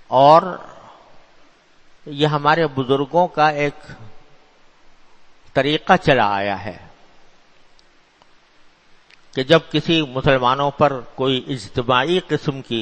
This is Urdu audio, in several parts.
اور یہ ہمارے بزرگوں کا ایک طریقہ چلا آیا ہے کہ جب کسی مسلمانوں پر کوئی اجتماعی قسم کی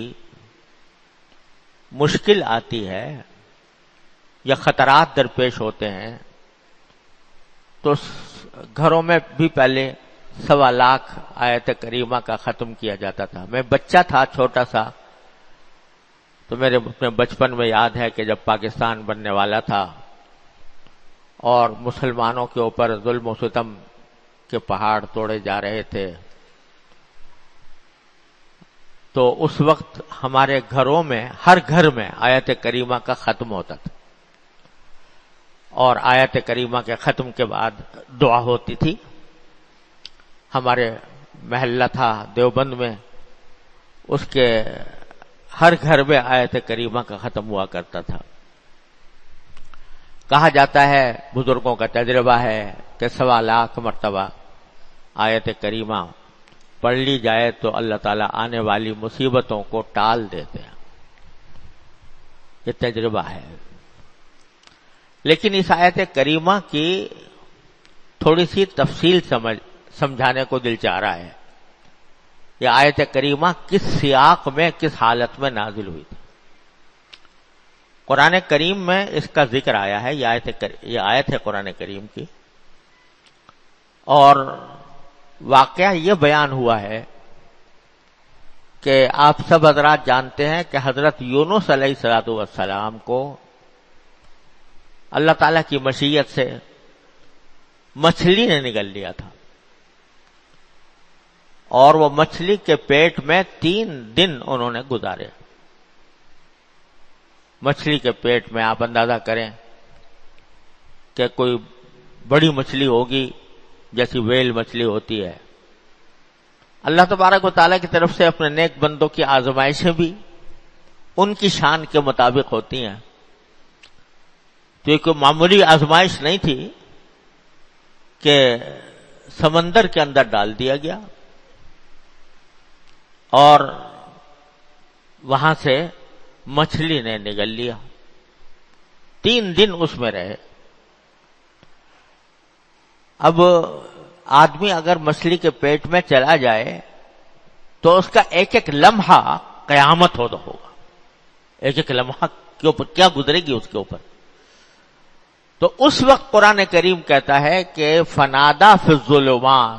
مشکل آتی ہے یا خطرات درپیش ہوتے ہیں تو گھروں میں بھی پہلے 1.25 لاکھ آیت کریمہ کا ختم کیا جاتا تھا. میں بچہ تھا چھوٹا سا، تو میرے اپنے بچپن میں یاد ہے کہ جب پاکستان بننے والا تھا اور مسلمانوں کے اوپر ظلم و ستم کے پہاڑ توڑے جا رہے تھے، تو اس وقت ہمارے گھروں میں ہر گھر میں آیت کریمہ کا ختم ہوتا تھا، اور آیت کریمہ کے ختم کے بعد دعا ہوتی تھی. ہمارے محلہ تھا دیوبند میں، اس کے ہر گھر میں آیت کریمہ کا ختم ہوا کرتا تھا. کہا جاتا ہے، بزرگوں کا تجربہ ہے کہ 1.25 لاکھ مرتبہ آیت کریمہ پڑھ لی جائے تو اللہ تعالیٰ آنے والی مصیبتوں کو ٹال دیتے ہیں. یہ تجربہ ہے. لیکن اس آیت کریمہ کی تھوڑی سی تفصیل سمجھانے کو دل چاہ رہا ہے. یہ آیت کریمہ کس سیاق میں، کس حالت میں نازل ہوئی تھی. قرآن کریم میں اس کا ذکر آیا ہے. یہ آیت ہے قرآن کریم کی، اور واقعہ یہ بیان ہوا ہے کہ آپ سب حضرات جانتے ہیں کہ حضرت یونس علیہ السلام کو اللہ تعالیٰ کی مشیت سے مچھلی نے نگل لیا تھا، اور وہ مچھلی کے پیٹ میں 3 دن انہوں نے گزارے. مچھلی کے پیٹ میں آپ اندازہ کریں کہ کوئی بڑی مچھلی ہوگی جیسی ویل مچھلی ہوتی ہے. اللہ تبارک و تعالیٰ کی طرف سے اپنے نیک بندوں کی آزمائشیں بھی ان کی شان کے مطابق ہوتی ہیں. تو یہ کوئی معمولی آزمائش نہیں تھی کہ سمندر کے اندر ڈال دیا گیا اور وہاں سے مچھلی نے نگل لیا. 3 دن اس میں رہے. اب آدمی اگر مچھلی کے پیٹ میں چلا جائے تو اس کا ایک ایک لمحہ قیامت ہوگا. ایک ایک لمحہ کے اوپر کیا گزرے گی اس کے اوپر. تو اس وقت قرآن کریم کہتا ہے کہ فنادا فی الظلمات،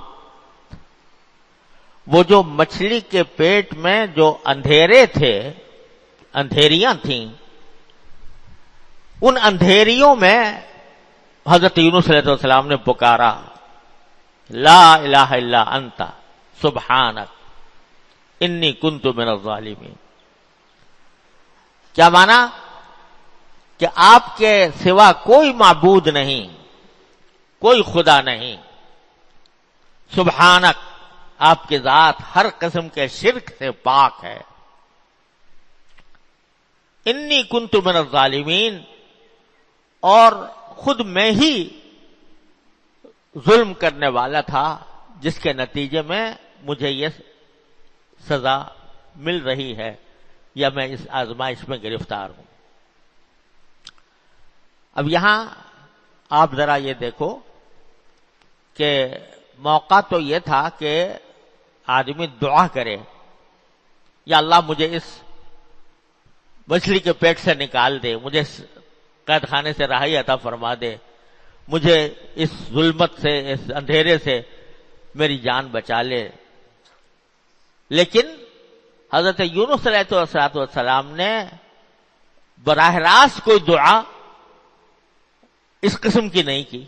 وہ جو مچھلی کے پیٹ میں جو اندھیرے تھے، اندھیریاں تھیں، ان اندھیریوں میں حضرت یونس علیہ السلام نے پکارا، لا الہ الا انت سبحانک انی کنت من الظالمین. کیا مانا؟ کہ آپ کے سوا کوئی معبود نہیں، کوئی خدا نہیں. سبحانک، آپ کی ذات ہر قسم کے شرک سے پاک ہے. انی کنت من الظالمین، اور خود میں ہی ظلم کرنے والا تھا جس کے نتیجے میں مجھے یہ سزا مل رہی ہے یا میں اس آزمائش میں گرفتار ہوں. اب یہاں آپ ذرا یہ دیکھو کہ موقع تو یہ تھا کہ آدمی دعا کرے، یا اللہ مجھے اس مچھلی کے پیٹ سے نکال دے، مجھے قید خانے سے رہائی عطا فرما دے، مجھے اس ظلمت سے، اس اندھیرے سے میری جان بچا لے. لیکن حضرت یونس علیہ السلام نے براہ راست کوئی دعا اس قسم کی نہیں کی.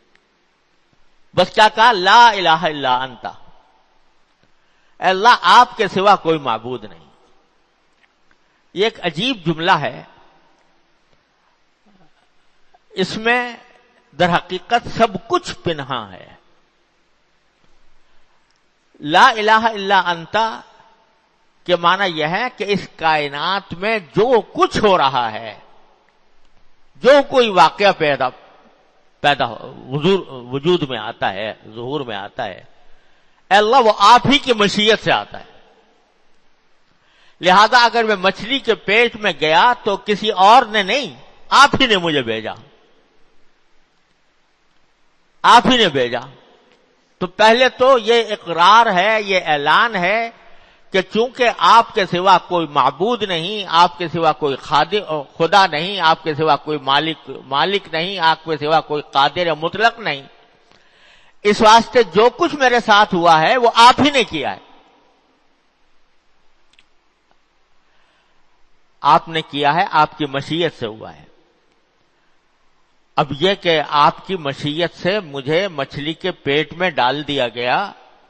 بس کیا کہا؟ لا الہ الا انت، اے اللہ آپ کے سوا کوئی معبود نہیں. یہ ایک عجیب جملہ ہے. اس میں در حقیقت سب کچھ پنہاں ہے. لا الہ الا انت کے معنی یہ ہے کہ اس کائنات میں جو کچھ ہو رہا ہے، جو کوئی واقعہ پیدا وجود میں آتا ہے، ظہور میں آتا ہے، اے اللہ وہ آپ ہی کی مشیت سے آتا ہے. لہذا اگر میں مچھلی کے پیٹ میں گیا تو کسی اور نے نہیں، آپ ہی نے مجھے بھیجا، آپ ہی نے بھیجا۔ تو پہلے تو یہ اقرار ہے، یہ اعلان ہے کہ چونکہ آپ کے سوا کوئی معبود نہیں، آپ کے سوا کوئی خدا نہیں، آپ کے سوا کوئی مالک نہیں، آپ کے سوا کوئی قادر مطلق نہیں، اس واسطے جو کچھ میرے ساتھ ہوا ہے وہ آپ ہی نے کیا ہے، آپ نے کیا ہے، آپ کی مشیت سے ہوا ہے۔ اب یہ کہ آپ کی مشیت سے مجھے مچھلی کے پیٹ میں ڈال دیا گیا،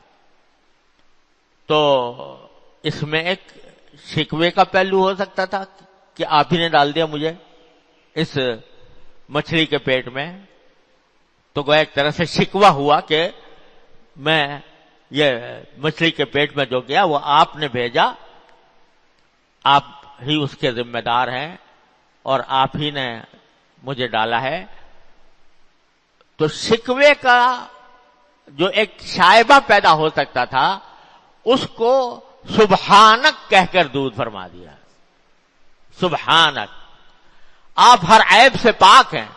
تو اس میں ایک شکوے کا پہلو ہو سکتا تھا کہ آپ ہی نے ڈال دیا مجھے اس مچھلی کے پیٹ میں، تو گویا ایک طرح سے شکوہ ہوا کہ میں یہ مچھلی کے پیٹ میں جو گیا وہ آپ نے بھیجا، آپ ہی اس کے ذمہ دار ہیں اور آپ ہی نے مجھے ڈالا ہے۔ تو شکوے کا جو ایک شائبہ پیدا ہو سکتا تھا اس کو سبحانک کہہ کر دور فرما دیا۔ سبحانک، آپ ہر عیب سے پاک ہیں،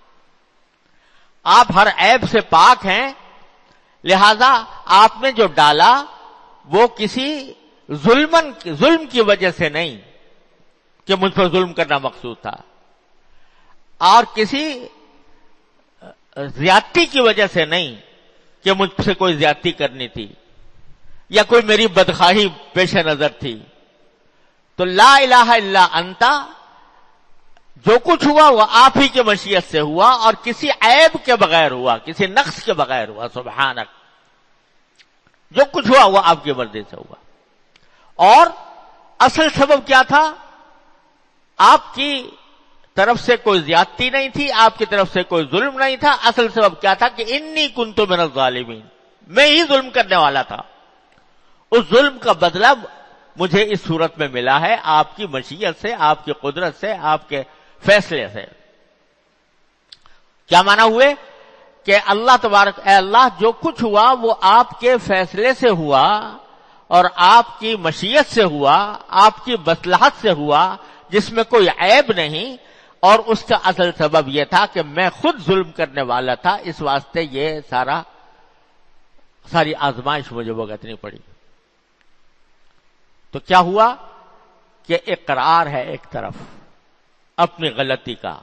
آپ ہر عیب سے پاک ہیں، لہذا آپ نے جو ڈالا وہ کسی ظلم کی وجہ سے نہیں کہ مجھ پر ظلم کرنا مقصود تھا، اور کسی زیادتی کی وجہ سے نہیں کہ مجھ سے کوئی زیادتی کرنی تھی یا کوئی میری بدخواہی پیش نظر تھی۔ تو لا الہ الا انت، جو کچھ ہوا وہ آپ ہی کی مشیت سے ہوا اور کسی عیب کے بغیر ہوا، کسی نقص کے بغیر ہوا۔ سبحانک، جو کچھ ہوا وہ آپ کی مرضی سے ہوا۔ اور اصل سبب کیا تھا؟ آپ کی طرف سے کوئی زیادتی نہیں تھی، آپ کی طرف سے کوئی ظلم نہیں تھا۔ اصل سبب کیا تھا کہ انی کنت من الظالمین، میں ہی ظلم کرنے والا تھا۔ اس ظلم کا بدلہ مجھے اس صورت میں ملا ہے آپ کی مشیت سے، آپ کی قدرت سے، آپ کے فیصلے سے۔ کیا معنی ہوئے کہ اللہ تبارک، اے اللہ جو کچھ ہوا وہ آپ کے فیصلے سے ہوا اور آپ کی مشیت سے ہوا، آپ کی مصلحت سے ہوا، جس میں کوئی عیب نہیں، اور اس کا اصل سبب یہ تھا کہ میں خود ظلم کرنے والا تھا، اس واسطے یہ ساری آزمائش مجھے بھگتنی پڑی۔ تو کیا ہوا کہ اقرار ہے ایک طرف اپنی غلطی کا،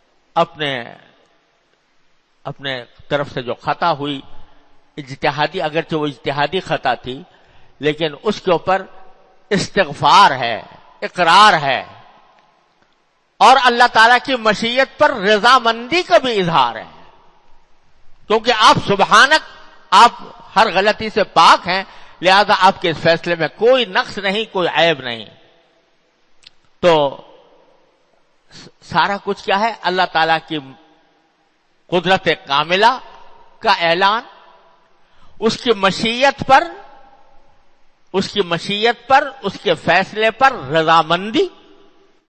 اپنے طرف سے جو خطا ہوئی اجتہادی، اگرچہ وہ اجتہادی خطا تھی لیکن اس کے اوپر استغفار ہے، اقرار ہے، اور اللہ تعالیٰ کی مشیت پر رضامندی کا بھی اظہار ہے، کیونکہ آپ سبحانک، آپ ہر غلطی سے پاک ہیں، لہذا آپ کے اس فیصلے میں کوئی نقص نہیں، کوئی عیب نہیں۔ تو سارا کچھ کیا ہے؟ اللہ تعالیٰ کی قدرت کاملہ کا اعلان، اس کی مشیت پر، اس کے فیصلے پر رضامندی،